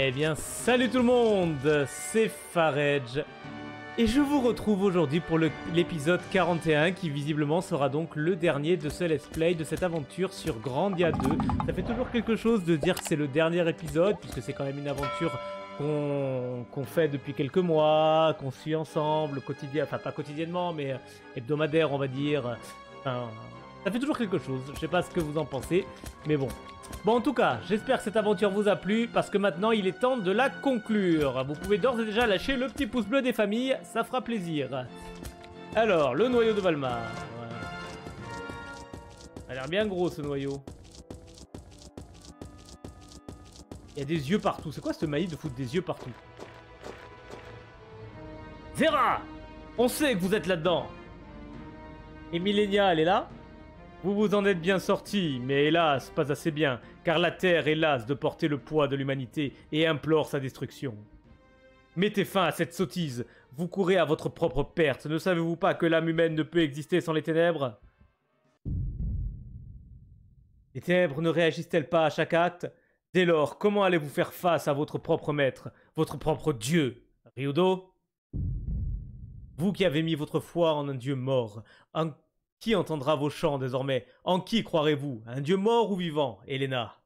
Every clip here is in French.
Eh bien, salut tout le monde, c'est Faredge. Et je vous retrouve aujourd'hui pour l'épisode 41 qui visiblement sera donc le dernier de ce let's play de cette aventure sur Grandia 2. Ça fait toujours quelque chose de dire que c'est le dernier épisode puisque c'est quand même une aventure qu'on fait depuis quelques mois, qu'on suit ensemble, quotidien, enfin pas quotidiennement mais hebdomadaire on va dire. Enfin, ça fait toujours quelque chose, je sais pas ce que vous en pensez, mais bon. Bon, en tout cas, j'espère que cette aventure vous a plu, parce que maintenant, il est temps de la conclure. Vous pouvez d'ores et déjà lâcher le petit pouce bleu des familles, ça fera plaisir. Alors, le noyau de Valmar. Voilà. Ça a l'air bien gros, ce noyau. Il y a des yeux partout. C'est quoi ce maïs de foutre des yeux partout? Zera! On sait que vous êtes là-dedans. Et Millenia, elle est là? Vous vous en êtes bien sorti, mais hélas, pas assez bien, car la Terre est lasse de porter le poids de l'humanité et implore sa destruction. Mettez fin à cette sottise, vous courez à votre propre perte, ne savez-vous pas que l'âme humaine ne peut exister sans les ténèbres? Les ténèbres ne réagissent-elles pas à chaque acte? Dès lors, comment allez-vous faire face à votre propre maître, votre propre dieu, Ryudo? Vous qui avez mis votre foi en un dieu mort, qui entendra vos chants désormais? En qui croirez-vous? Un dieu mort ou vivant, Helena?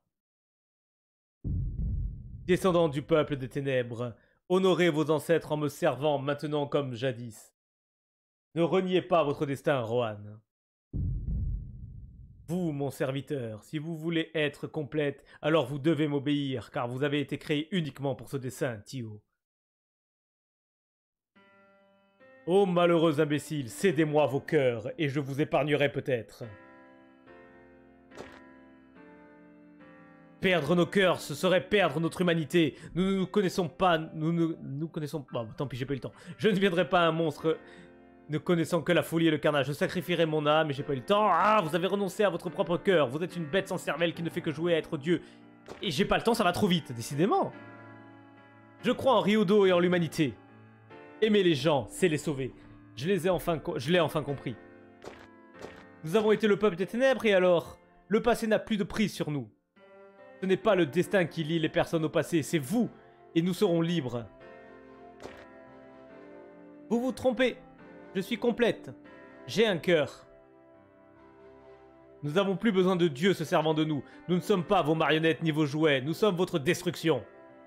Descendants du peuple des ténèbres, honorez vos ancêtres en me servant maintenant comme jadis. Ne reniez pas votre destin, Rohan. Vous, mon serviteur, si vous voulez être complète, alors vous devez m'obéir, car vous avez été créé uniquement pour ce dessein, Tio. Ô malheureux imbéciles, cédez-moi vos cœurs, et je vous épargnerai peut-être. Perdre nos cœurs, ce serait perdre notre humanité. Nous ne nous connaissons pas, nous connaissons pas... Bon, tant pis, j'ai pas eu le temps. Je ne deviendrai pas un monstre ne connaissant que la folie et le carnage. Je sacrifierai mon âme, mais j'ai pas eu le temps. Ah, vous avez renoncé à votre propre cœur. Vous êtes une bête sans cervelle qui ne fait que jouer à être Dieu. Et j'ai pas le temps, ça va trop vite, décidément. Je crois en Ryudo et en l'humanité. Aimer les gens, c'est les sauver. Je l'ai enfin compris. Nous avons été le peuple des ténèbres et alors? Le passé n'a plus de prise sur nous. Ce n'est pas le destin qui lie les personnes au passé, c'est vous, et nous serons libres. Vous vous trompez. Je suis complète. J'ai un cœur. Nous n'avons plus besoin de Dieu se servant de nous. Nous ne sommes pas vos marionnettes ni vos jouets, nous sommes votre destruction.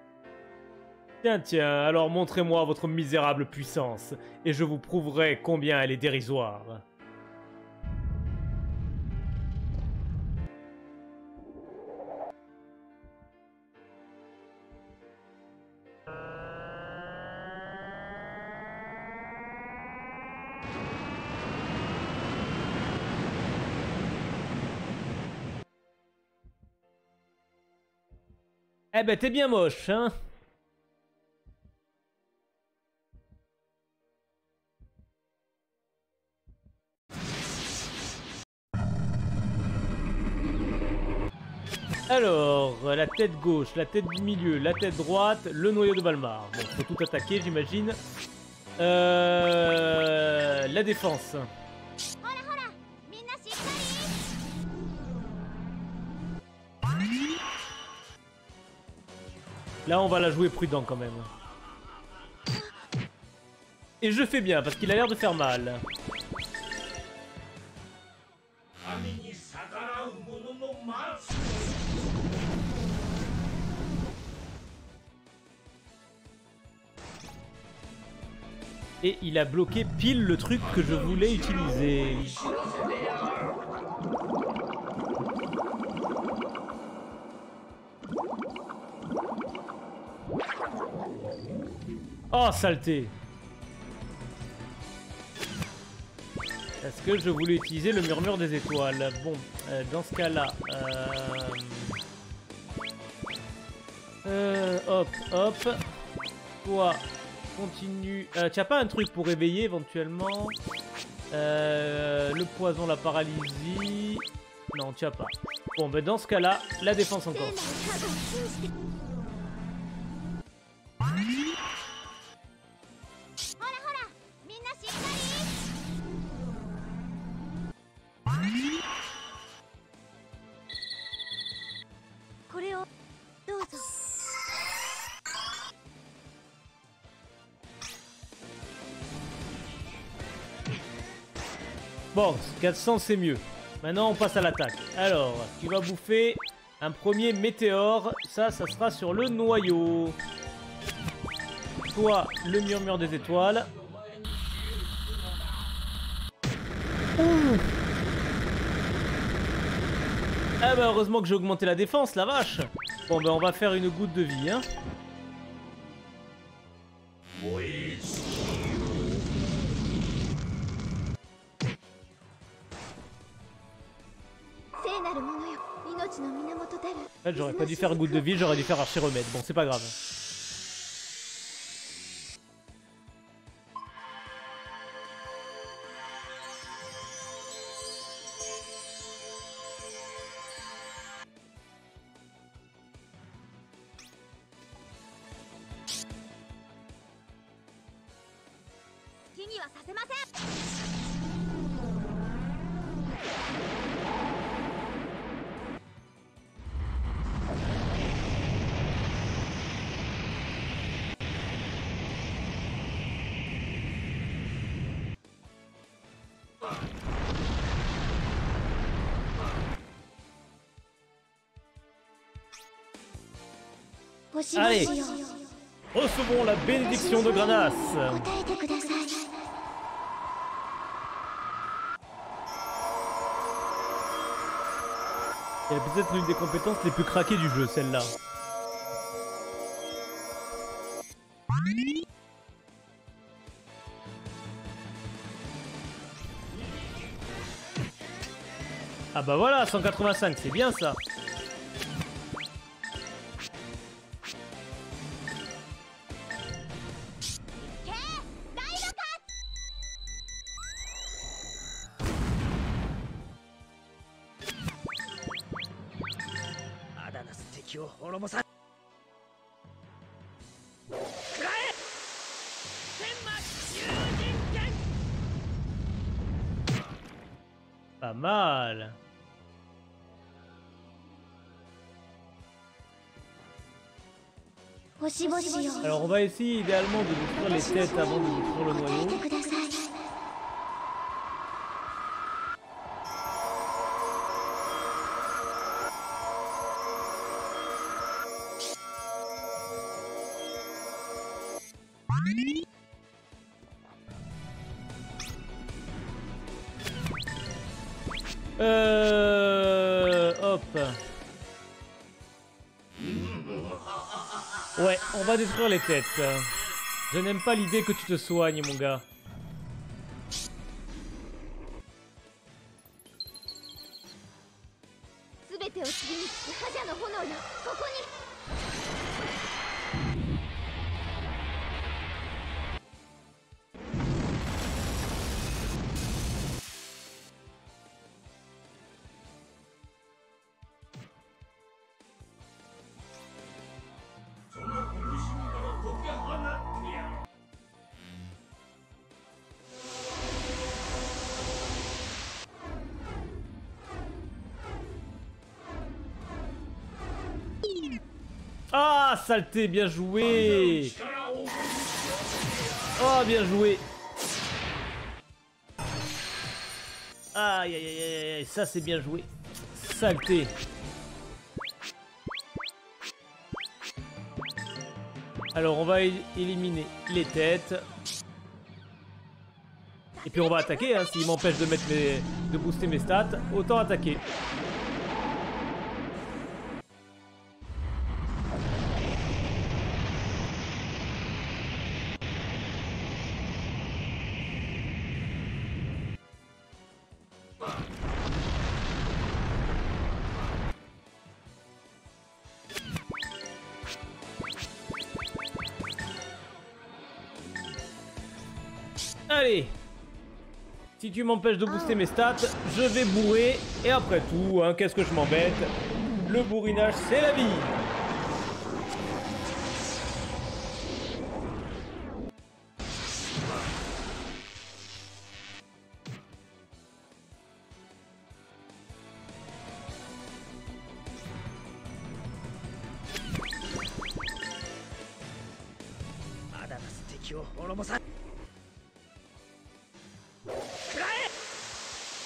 Tiens, alors montrez-moi votre misérable puissance, et je vous prouverai combien elle est dérisoire. Eh ben, t'es bien moche, hein? Alors, la tête gauche, la tête du milieu, la tête droite, le noyau de Valmar. Bon, faut tout attaquer, j'imagine. La défense. Là, on va la jouer prudent quand même. Et je fais bien, parce qu'il a l'air de faire mal. Et il a bloqué pile le truc que je voulais utiliser. Oh, saleté! Est-ce que je voulais utiliser le murmure des étoiles? Bon, dans ce cas-là... hop, hop. Toi, continue... T'as pas un truc pour réveiller éventuellement? Le poison, la paralysie... Non, tu as pas. Bon, ben dans ce cas-là, la défense encore. Bon, 400 c'est mieux. Maintenant on passe à l'attaque. Alors, tu vas bouffer un premier météore. Ça sera sur le noyau. Toi, le murmure des étoiles. Ouh. Ah bah heureusement que j'ai augmenté la défense, la vache. Bon bah on va faire une goutte de vie, hein. En fait, j'aurais pas dû faire goutte de vie, j'aurais dû faire archer remède. Bon, c'est pas grave. Allez, recevons la bénédiction de Granas. C'est peut-être l'une des compétences les plus craquées du jeu, celle-là. Ah bah voilà, 185, c'est bien ça. Pas mal. Alors on va essayer idéalement de détruire les têtes avant de détruire le noyau. Hop. Ouais, on va détruire les têtes. Je n'aime pas l'idée que tu te soignes, mon gars. Ah, saleté, bien joué. Oh, bien joué. Aïe, aïe, aïe, aïe, ça c'est bien joué. Saleté. Alors, on va éliminer les têtes. Et puis on va attaquer, hein. S'il m'empêche de mettre de booster mes stats, autant attaquer. Allez, si tu m'empêches de booster mes stats, je vais bourrer. Et après tout, hein, qu'est-ce que je m'embête? Le bourrinage, c'est la vie.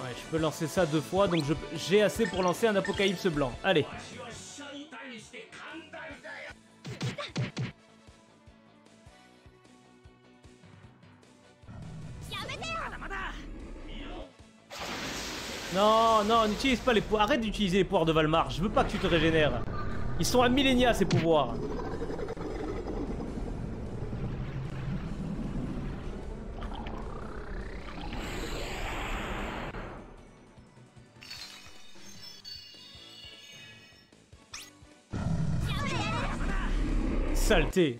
Ouais, je peux lancer ça 2 fois, donc j'ai assez pour lancer un apocalypse blanc. Allez. Non, non, n'utilise pas les pouvoirs. Arrête d'utiliser les pouvoirs de Valmar. Je veux pas que tu te régénères. Ils sont à millénia, ces pouvoirs. Saleté.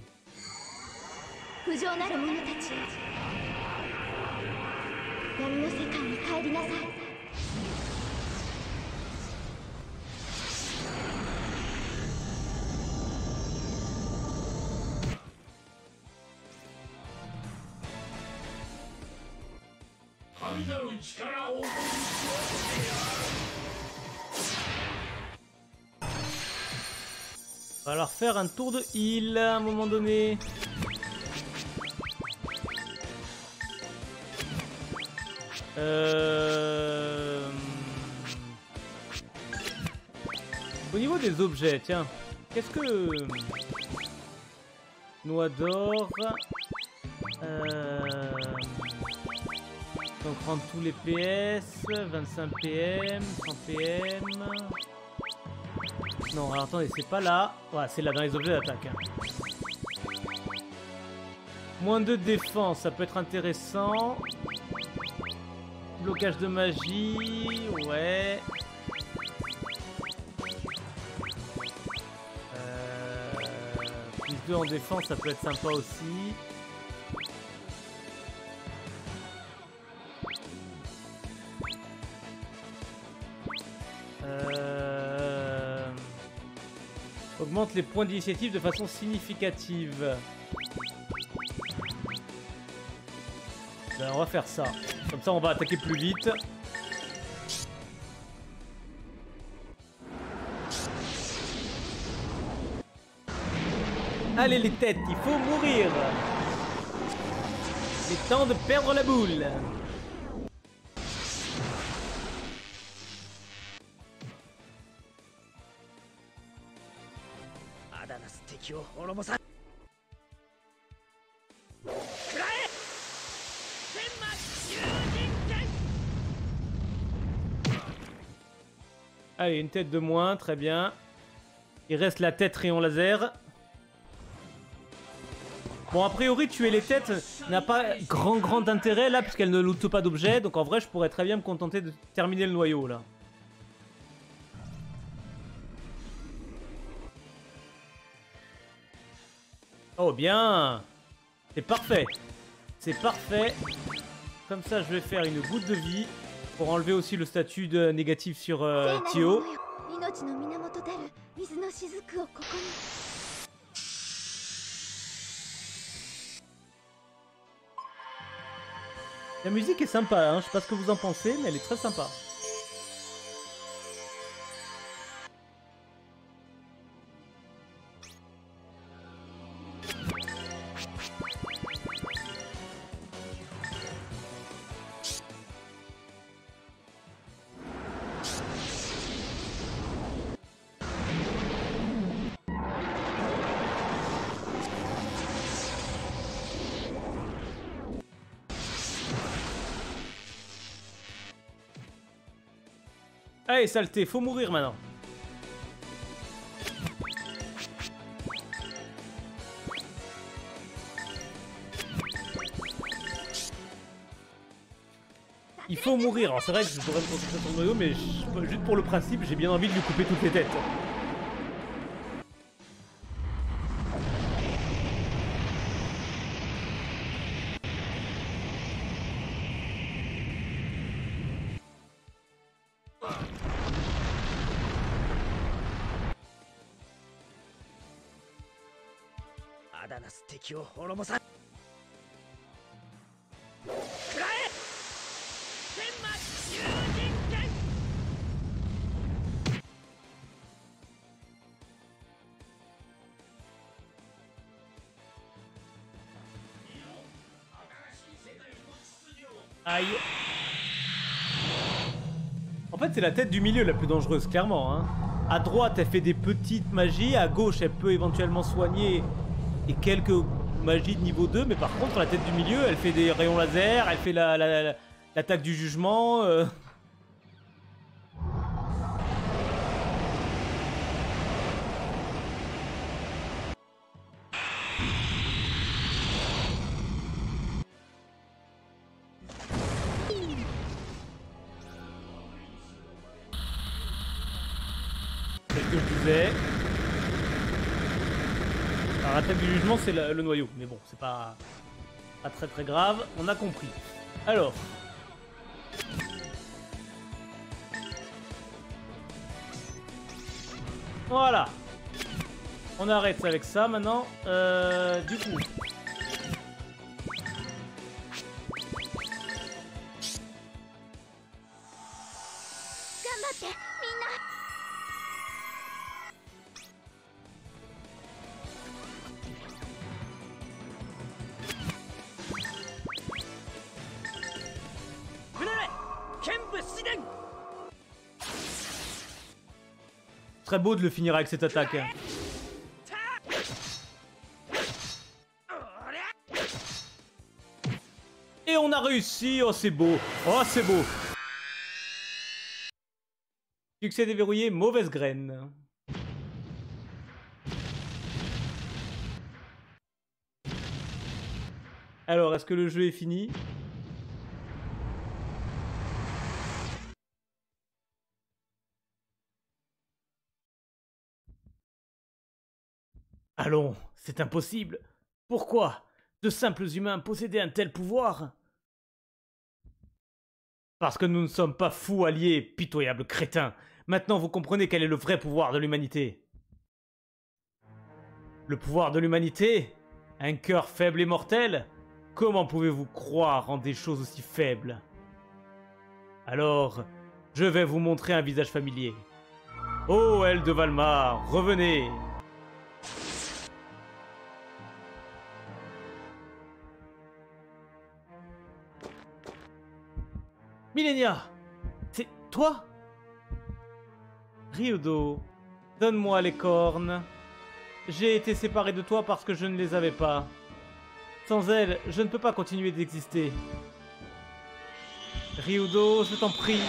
Va leur faire un tour de heal à un moment donné. Au niveau des objets, tiens, qu'est-ce que... Noix d'or... Donc rendre tous les PS, 25 PM, 100 PM... Non, alors attendez, c'est pas là. Ouais, c'est là, dans les objets d'attaque. Hein. Moins de défense, ça peut être intéressant. Blocage de magie, ouais. Plus 2 en défense, ça peut être sympa aussi. Augmente les points d'initiative de façon significative. Ben, on va faire ça. Comme ça, on va attaquer plus vite. Allez les têtes, il faut mourir. C'est temps de perdre la boule. Allez, une tête de moins, très bien. Il reste la tête rayon laser. Bon, a priori, tuer les têtes n'a pas grand intérêt là, puisqu'elles ne lootent pas d'objets. Donc en vrai, je pourrais très bien me contenter de terminer le noyau là. Oh bien. C'est parfait. C'est parfait. Comme ça, je vais faire une goutte de vie pour enlever aussi le statut de négatif sur Tio. La musique est sympa, hein. Je sais pas ce que vous en pensez, mais elle est très sympa. Allez, saleté, faut mourir maintenant. Il faut mourir. Alors c'est vrai que je devrais me concentrer sur le noyau, mais juste pour le principe, j'ai bien envie de lui couper toutes les têtes. Aïe. fait, c'est la tête du milieu la plus dangereuse, clairement. Hein. À droite, elle fait des petites magies. À gauche, elle peut éventuellement soigner et quelques magies de niveau 2. Mais par contre, la tête du milieu, elle fait des rayons laser. Elle fait l'attaque du jugement. Que je disais. Alors l'attaque du jugement c'est le noyau, mais bon c'est pas très grave, on a compris. Alors. Voilà. On arrête avec ça maintenant. Du coup. Très beau de le finir avec cette attaque. Et on a réussi. Oh c'est beau. Oh c'est beau. Succès déverrouillé, mauvaise graine. Alors, est-ce que le jeu est fini? Allons, c'est impossible. Pourquoi de simples humains possédaient un tel pouvoir? Parce que nous ne sommes pas fous alliés, pitoyables crétins. Maintenant, vous comprenez quel est le vrai pouvoir de l'humanité. Le pouvoir de l'humanité? Un cœur faible et mortel? Comment pouvez-vous croire en des choses aussi faibles? Alors, je vais vous montrer un visage familier. Oh, elle de Valmar, revenez! Millenia! C'est toi? Ryudo, donne-moi les cornes. J'ai été séparé de toi parce que je ne les avais pas. Sans elles, je ne peux pas continuer d'exister. Ryudo, je t'en prie.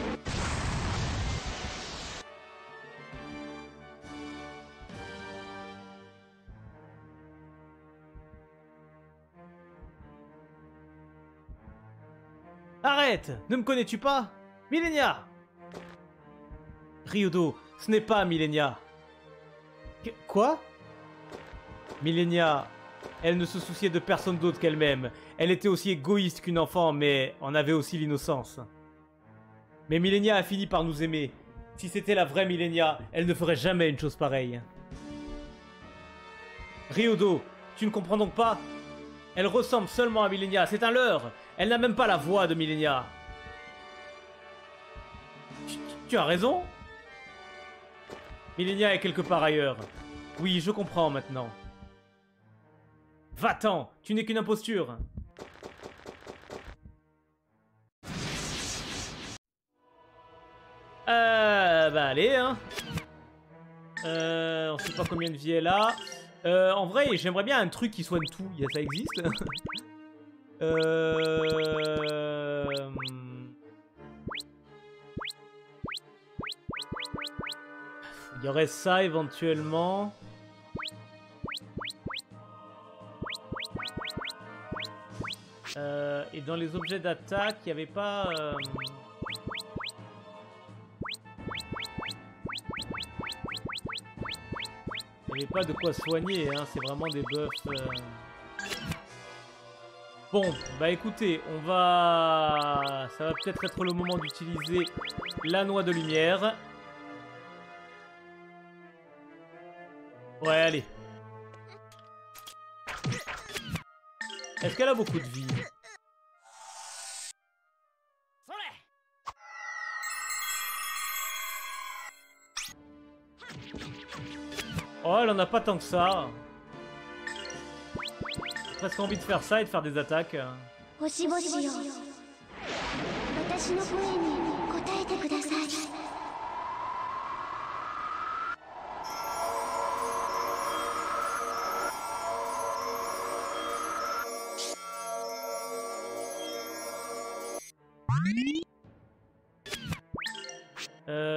Arrête! Ne me connais-tu pas? Millenia! Ryudo, ce n'est pas Millenia. Quoi? Millenia, elle ne se souciait de personne d'autre qu'elle-même. Elle était aussi égoïste qu'une enfant, mais en avait aussi l'innocence. Mais Millenia a fini par nous aimer. Si c'était la vraie Millenia, elle ne ferait jamais une chose pareille. Ryudo, tu ne comprends donc pas? Elle ressemble seulement à Millenia, c'est un leurre. Elle n'a même pas la voix de Millenia. Tu as raison. Millenia est quelque part ailleurs. Oui, je comprends maintenant. Va-t'en, tu n'es qu'une imposture. Bah allez, hein. On sait pas combien de vie elle a. En vrai, j'aimerais bien un truc qui soigne tout. Ça existe. Il y aurait ça éventuellement. Et dans les objets d'attaque, il n'y avait pas... Il n'y avait pas de quoi soigner, hein. C'est vraiment des buffs... Bon, bah écoutez, on va... Ça va peut-être être le moment d'utiliser la noix de lumière. Ouais, allez. Est-ce qu'elle a beaucoup de vie? Oh, elle en a pas tant que ça. J'ai presque envie de faire ça et de faire des attaques.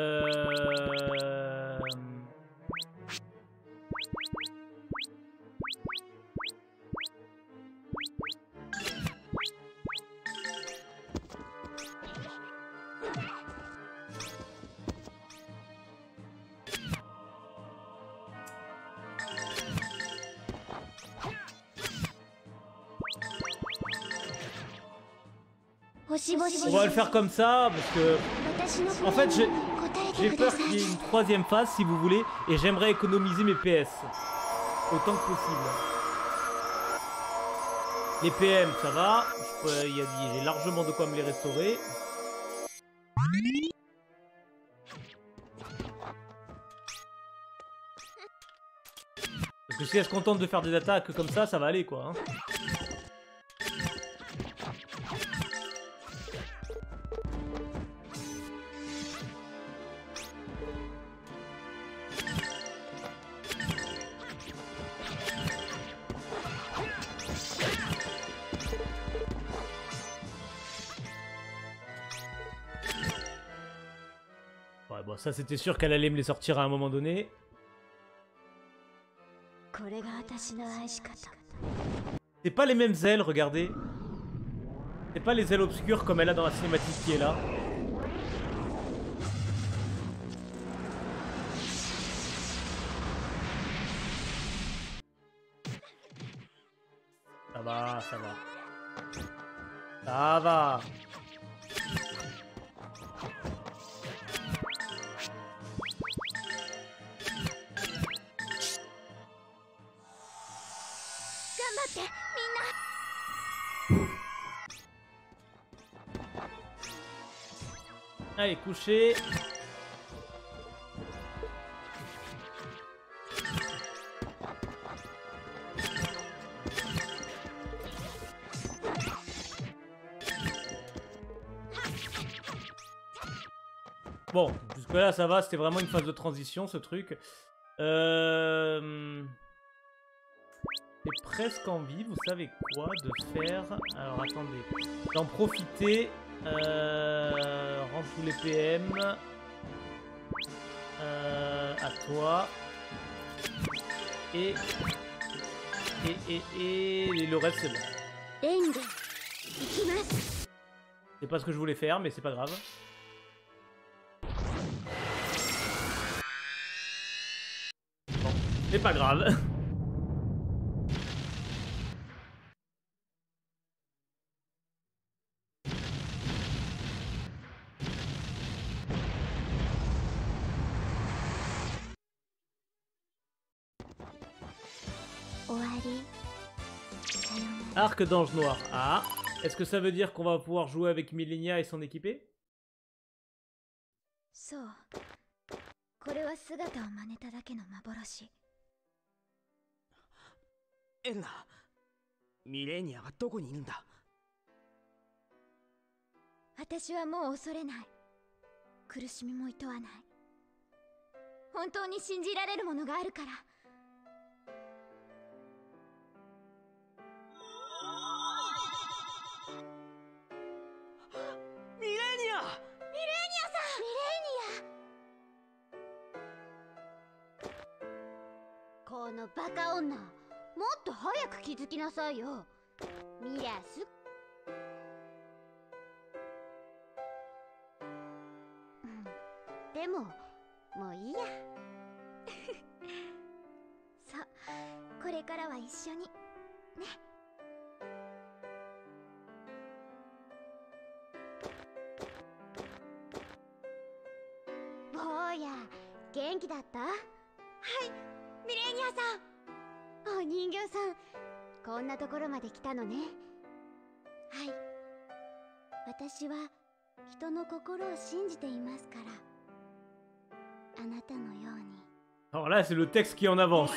On va le faire comme ça parce que en fait j'ai peur qu'il y ait une troisième phase si vous voulez et j'aimerais économiser mes PS autant que possible. Les PM ça va, j'ai largement de quoi me les restaurer. Parce que si elle se contente de faire des attaques comme ça va aller quoi. Hein. Ouais, bon, ça c'était sûr qu'elle allait me les sortir à un moment donné. C'est pas les mêmes ailes, regardez. C'est pas les ailes obscures comme elle a dans la cinématique qui est là. Ça va, ça va. Ça va. Allez, coucher. Bon, jusque là ça va, c'était vraiment une phase de transition ce truc. J'ai presque envie, vous savez quoi, de faire... Alors attendez, d'en profiter. Rends tous les PM. À toi. Et le reste c'est bon. C'est pas ce que je voulais faire, mais c'est pas grave. Bon, c'est pas grave. Arc d'ange noir. Ah, est-ce que ça veut dire qu'on va pouvoir jouer avec Millenia et son équipé? Elna, Millenia はどこにいるんだ? 私はもう恐れない。苦しみも厭わない。本当に信じられるものがあるから。 ミレニア！ ミレーニアさん！ミレーニア！このバカ女、もっと早く気づきなさいよ。ミリアス。でも、もういいや。そう、これからは一緒に。ね。坊や、元気だった？はい、ミレーニアさん。お人形さん、こんなところまで来たのね。はい。私は人の心を信じていますから。あなたのように。 Alors là, c'est le texte qui en avance.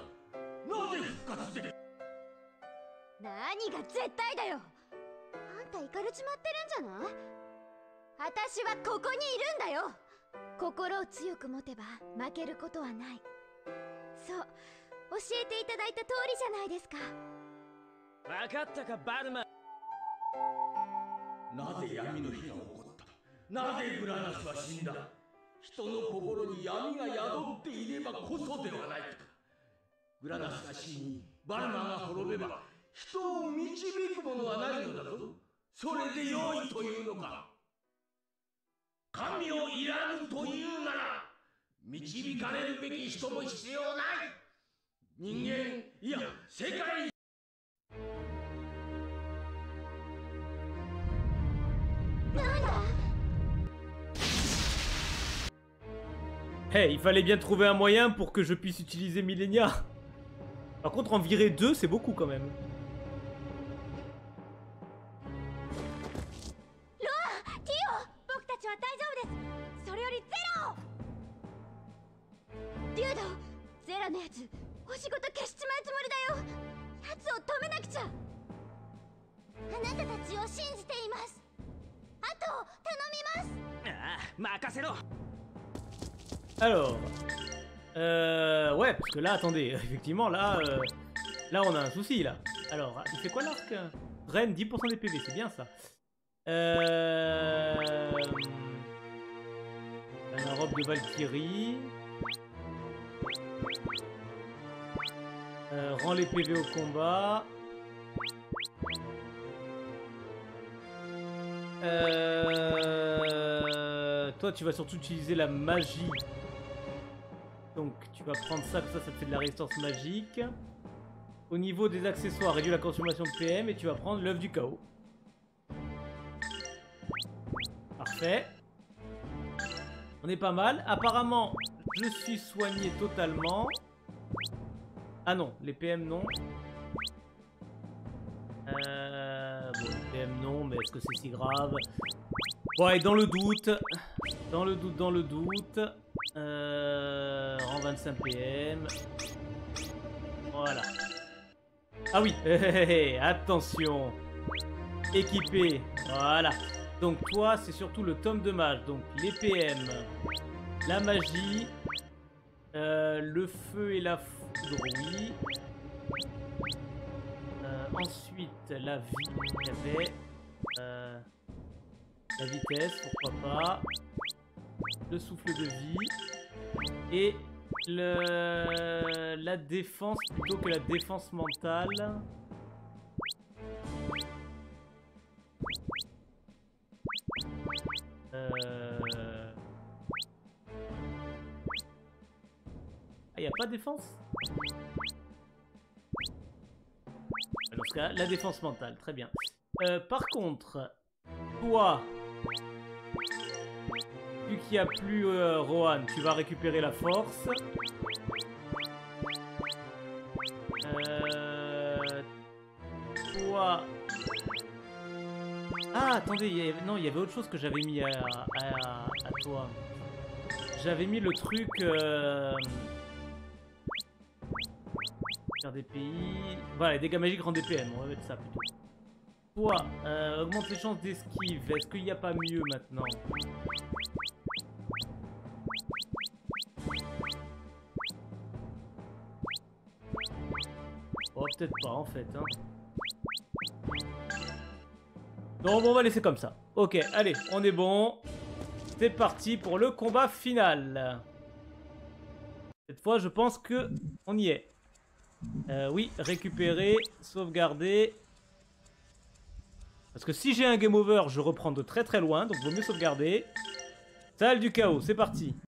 何が絶対だよ。あんたイカれちまってるんじゃない？私はここにいるんだよ。心を強く持てば負けることはない。そう、教えていただいた通りじゃないですか。 分かったか、バルマ。 なぜ闇の日が起こった？なぜグラナスは死んだ？ 人の心に闇が宿っていればこそではないか。グラナスが死にバルマが滅べば人を導くものはないのだぞ。それで良いというのか。神をいらぬというなら導かれるべき人も必要ない。人間いや世界。 Hey, il fallait bien trouver un moyen pour que je puisse utiliser Millenia. Par contre, en virer 2, c'est beaucoup quand même. Alors, ouais, parce que là, attendez, effectivement, là, là, on a un souci, là. Alors, il fait quoi l'arc? Draine 10% des PV, c'est bien ça. La robe de Valkyrie. Rend les PV au combat. Toi, tu vas surtout utiliser la magie. Donc, tu vas prendre ça, ça te fait de la résistance magique. Au niveau des accessoires, réduis la consommation de PM et tu vas prendre l'œuf du chaos. Parfait. On est pas mal. Apparemment, je suis soigné totalement. Ah non, les PM non. Bon, les PM non, mais est-ce que c'est si grave? Ouais, dans le doute. Dans le doute. Rang 25 PM. Voilà. Ah oui, attention. Équipé. Voilà. Donc toi, c'est surtout le tome de mage. Donc les PM, la magie, le feu et la foudre, oui. Ensuite, la vie, il y avait. La vitesse, pourquoi pas. Le souffle de vie. Et la défense plutôt que la défense mentale. Ah, y a pas de défense? Dans ce cas, la défense mentale, très bien. Par contre, toi, vu qu'il n'y a plus Rohan, tu vas récupérer la force. Toi... Ah, attendez, non, il y avait autre chose que j'avais mis à toi. J'avais mis le truc... Faire des pays... Voilà, les dégâts magiques rendent des PM, on va mettre ça plutôt. Toi, augmente les chances d'esquive. Est-ce qu'il n'y a pas mieux maintenant? Oh, peut-être pas en fait. Hein. Non, bon, on va laisser comme ça. Ok, allez, on est bon. C'est parti pour le combat final. Cette fois, je pense que on y est. Oui, récupérer, sauvegarder. Parce que si j'ai un game over, je reprends de très très loin. Donc, vaut mieux sauvegarder. Salle du chaos, c'est parti.